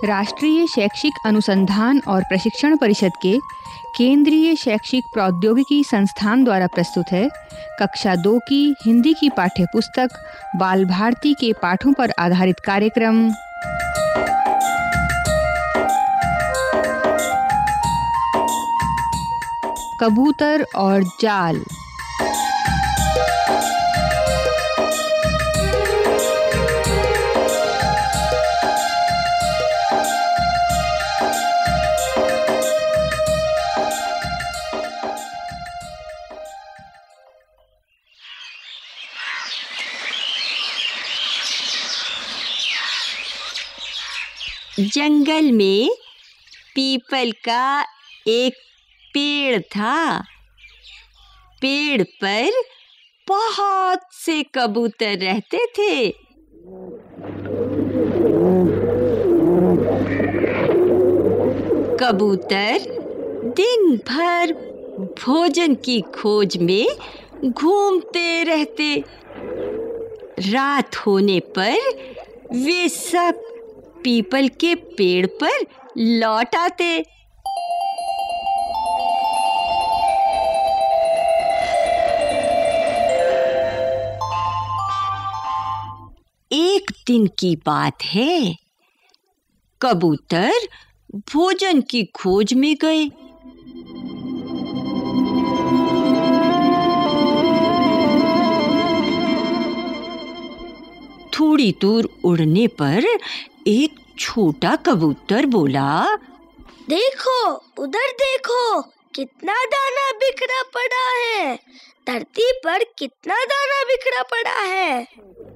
राष्ट्रीय शैक्षिक अनुसंधान और प्रशिक्षण परिषद के केंद्रीय शैक्षिक प्रौद्योगिकी संस्थान द्वारा प्रस्तुत है कक्षा 2 की हिंदी की पाठ्य पुस्तक बाल भारती के पाठों पर आधारित कार्यक्रम कबूतर और जाल। जंगल में पीपल का एक पेड़ था। पेड़ पर बहुत से कबूतर रहते थे। कबूतर दिन भर भोजन की खोज में घूमते रहते। रात होने पर वे सब पीपल के पेड़ पर लौट आते। एक दिन की बात है, कबूतर भोजन की खोज में गए। थोड़ी दूर उड़ने पर एक छोटा कबूतर बोला, देखो, उधर देखो, कितना दाना बिखरा पड़ा है। धरती पर कितना दाना बिखरा पड़ा है।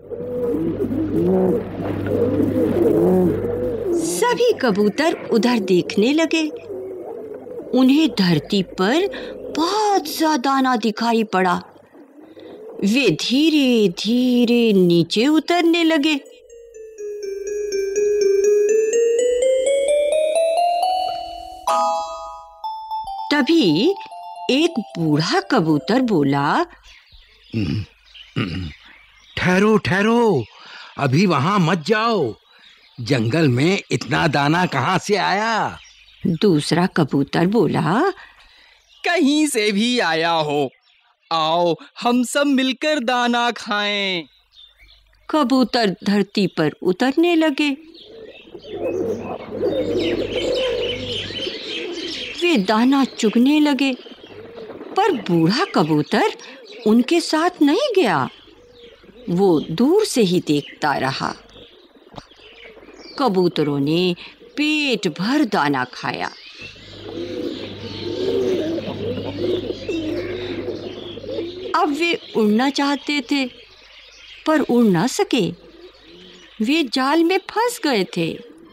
सभी कबूतर उधर देखने लगे। उन्हें धरती पर बहुत सा दाना दिखाई पड़ा। वे धीरे धीरे नीचे उतरने लगे। तभी एक बूढ़ा कबूतर बोला, ठहरो ठहरो, अभी वहां मत जाओ। जंगल में इतना दाना कहाँ से आया? दूसरा कबूतर बोला, कहीं से भी आया हो, आओ हम सब मिलकर दाना खाएं। कबूतर धरती पर उतरने लगे। वे दाना चुगने लगे, पर बूढ़ा कबूतर उनके साथ नहीं गया। वो दूर से ही देखता रहा। कबूतरों ने पेट भर दाना खाया। अब वे उड़ना चाहते थे, पर उड़ ना सके। वे जाल में फंस गए थे।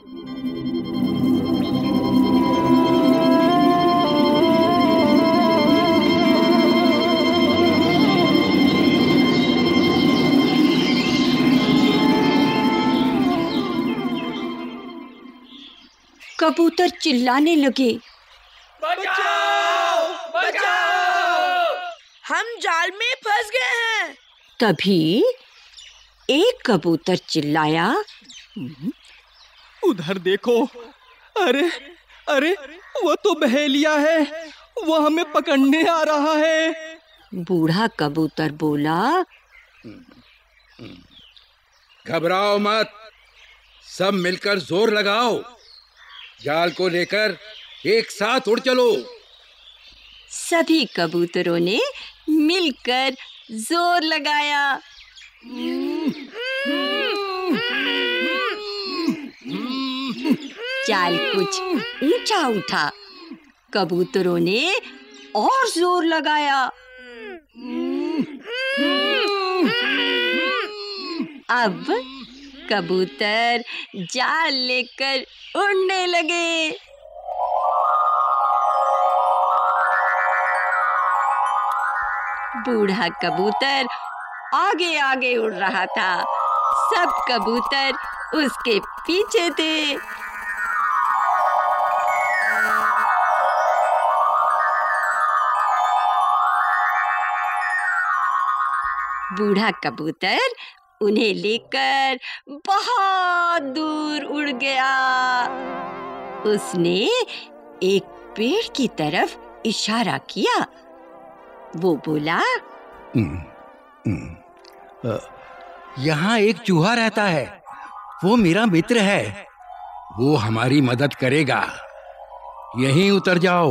कबूतर चिल्लाने लगे, बचाओ, बचाओ! हम जाल में फंस गए हैं। तभी एक कबूतर चिल्लाया, उधर देखो, अरे अरे, वो तो बहेलिया है, वो हमें पकड़ने आ रहा है। बूढ़ा कबूतर बोला, घबराओ मत, सब मिलकर जोर लगाओ। जाल को लेकर एक साथ उड़ चलो। सभी कबूतरों ने मिलकर जोर लगाया। जाल कुछ ऊंचा उठा। कबूतरों ने और जोर लगाया। अब कबूतर जाल लेकर उड़ने लगे। बूढ़ा कबूतर आगे आगे उड़ रहा था। सब कबूतर उसके पीछे थे। बूढ़ा कबूतर उन्हें लेकर बहुत दूर उड़ गया। उसने एक पेड़ की तरफ इशारा किया। वो बोला, यहाँ एक चूहा रहता है, वो मेरा मित्र है, वो हमारी मदद करेगा, यहीं उतर जाओ।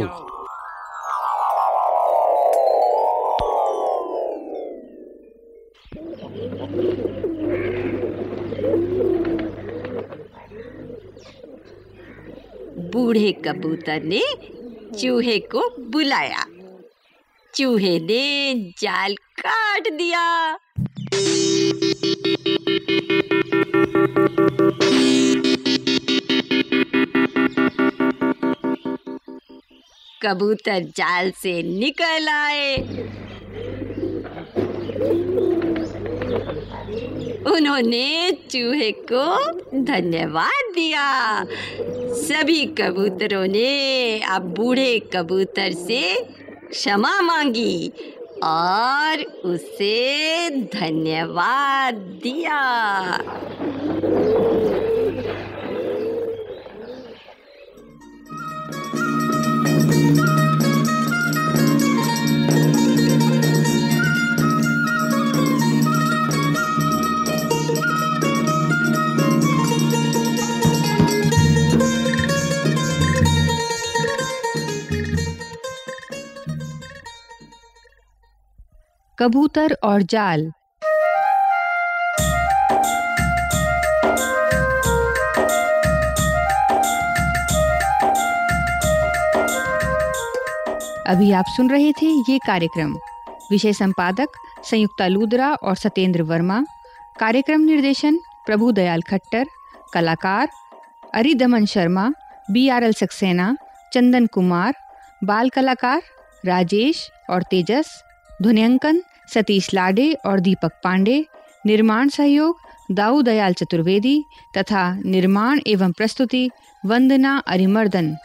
बूढ़े कबूतर ने चूहे को बुलाया। चूहे ने जाल काट दिया। कबूतर जाल से निकल आए। उन्होंने चूहे को धन्यवाद दिया। सभी कबूतरों ने अब बूढ़े कबूतर से क्षमा मांगी और उसे धन्यवाद दिया। कबूतर और जाल। अभी आप सुन रहे थे ये कार्यक्रम। विषय संपादक संयुक्ता लूदरा और सत्येंद्र वर्मा। कार्यक्रम निर्देशन प्रभु दयाल खट्टर। कलाकार अरिदमन शर्मा, BRL सक्सेना, चंदन कुमार। बाल कलाकार राजेश और तेजस। ध्वनियांकन सतीश लाडे और दीपक पांडे। निर्माण सहयोग दाऊ दयाल चतुर्वेदी तथा निर्माण एवं प्रस्तुति वंदना अरिमर्दन।